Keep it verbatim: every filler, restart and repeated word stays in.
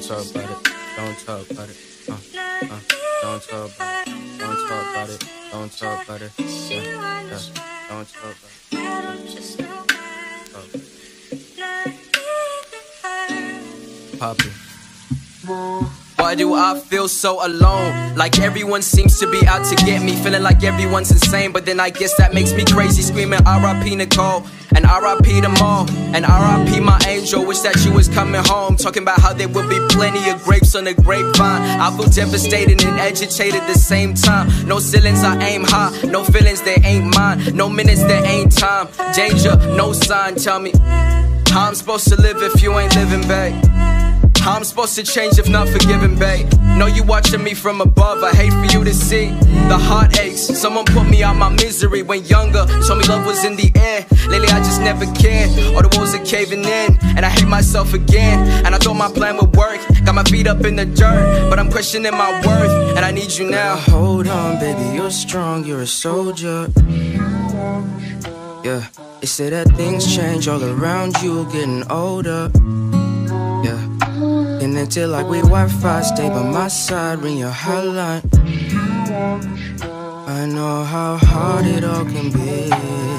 talk about it. Don't talk about it. Uh, uh, don't talk about it. Don't talk about it. Don't talk about it. Yeah, yeah. Don't talk about it. Poppy. Why do I feel so alone? Like everyone seems to be out to get me. Feeling like everyone's insane, but then I guess that makes me crazy. Screaming R I P Nicole, and R I P them all, and R I P my angel. Wish that she was coming home. Talking about how there would be plenty of grapes on the grapevine. I feel devastated and agitated at the same time. No ceilings, I aim high. No feelings, they ain't mine. No minutes, there ain't time. Danger, no sign. Tell me how I'm supposed to live if you ain't living, babe. How I'm supposed to change if not forgiving, babe. Know you watching me from above, I hate for you to see the heartaches. Someone put me out my misery when younger, told me love was in the air. Lately I just never cared, all the walls are caving in, and I hate myself again. And I thought my plan would work, got my feet up in the dirt, but I'm questioning my worth, and I need you now. Hold on, baby, you're strong, you're a soldier. Yeah, they say that things change all around you, getting older. Yeah, connected like we Wi-Fi, stay by my side, ring your hotline. I know how hard it all can be.